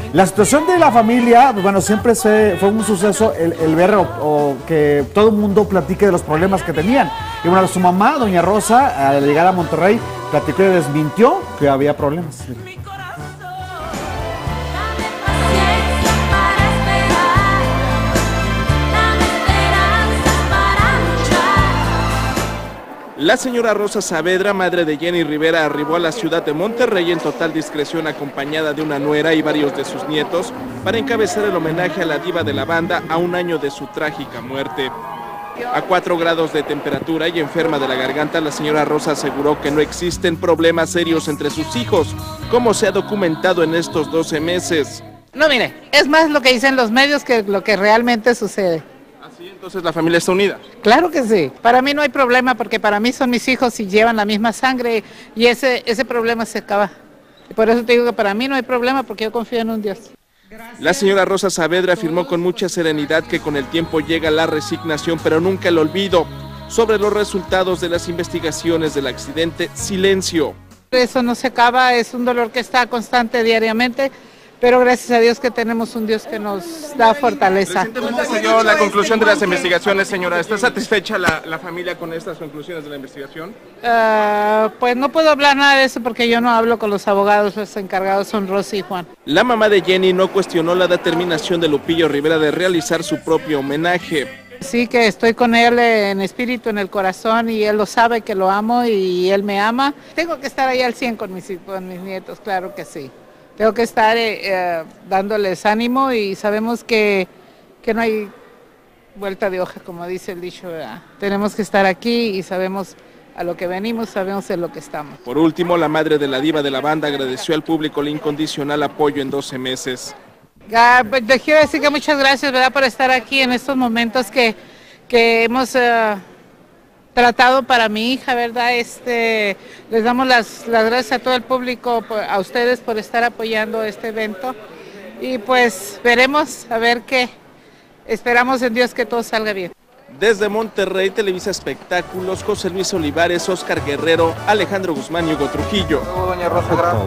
La situación de la familia, bueno, siempre fue un suceso el ver o que todo el mundo platique de los problemas que tenían. Y bueno, su mamá, doña Rosa, al llegar a Monterrey, platicó y desmintió que había problemas. La señora Rosa Saavedra, madre de Jenny Rivera, arribó a la ciudad de Monterrey en total discreción acompañada de una nuera y varios de sus nietos para encabezar el homenaje a la diva de la banda a un año de su trágica muerte. A 4 grados de temperatura y enferma de la garganta, la señora Rosa aseguró que no existen problemas serios entre sus hijos, como se ha documentado en estos 12 meses. No, mire, es más lo que dicen los medios que lo que realmente sucede. ¿Así entonces la familia está unida? Claro que sí. Para mí no hay problema porque para mí son mis hijos y llevan la misma sangre y ese problema se acaba. Y por eso te digo que para mí no hay problema porque yo confío en un Dios. La señora Rosa Saavedra afirmó con mucha serenidad que con el tiempo llega la resignación, pero nunca el olvido. Sobre los resultados de las investigaciones del accidente, silencio. Eso no se acaba, es un dolor que está constante diariamente, pero gracias a Dios que tenemos un Dios que nos da fortaleza. Recientemente se dio la conclusión de las investigaciones, señora. ¿Está satisfecha la familia con estas conclusiones de la investigación? Pues no puedo hablar nada de eso porque yo no hablo con los abogados, los encargados son Rosy y Juan. La mamá de Jenny no cuestionó la determinación de Lupillo Rivera de realizar su propio homenaje. Sí, que estoy con él en espíritu, en el corazón, y él lo sabe que lo amo y él me ama. Tengo que estar ahí al 100 con mis nietos, claro que sí. Tengo que estar dándoles ánimo y sabemos que no hay vuelta de hoja, como dice el dicho, ¿verdad? Tenemos que estar aquí y sabemos a lo que venimos, sabemos en lo que estamos. Por último, la madre de la diva de la banda agradeció al público el incondicional apoyo en 12 meses. Pues les quiero decir que muchas gracias, ¿verdad?, por estar aquí en estos momentos que hemos tratado para mi hija, ¿verdad? Les damos las gracias a todo el público, a ustedes por estar apoyando este evento y pues veremos a ver qué. Esperamos en Dios que todo salga bien. Desde Monterrey, Televisa Espectáculos, José Luis Olivares, Oscar Guerrero, Alejandro Guzmán y Hugo Trujillo. Doña Rosa, gracias.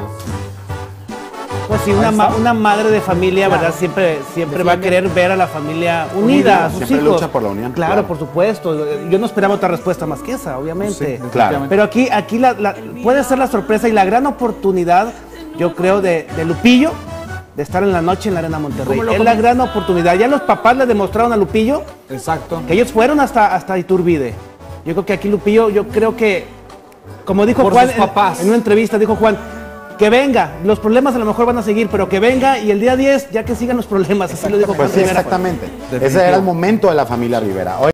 Pues sí, una madre de familia, claro, ¿verdad? Siempre va a querer ver a la familia unida, a sus siempre hijos. Lucha por la unión. Claro, por supuesto. Yo no esperaba otra respuesta más que esa, obviamente. Sí, claro. Pero aquí puede ser la sorpresa y la gran oportunidad, yo creo, de Lupillo, de estar en la noche en la Arena Monterrey. Es la gran oportunidad. Ya los papás le demostraron a Lupillo, exacto, que ellos fueron hasta Iturbide. Yo creo que aquí Lupillo, yo creo que, como dijo Juan en una entrevista, dijo Juan, que venga, los problemas a lo mejor van a seguir, pero que venga y el día 10 ya que sigan los problemas, así lo dijo. Pues sí, exactamente. Ese era el momento de la familia Rivera.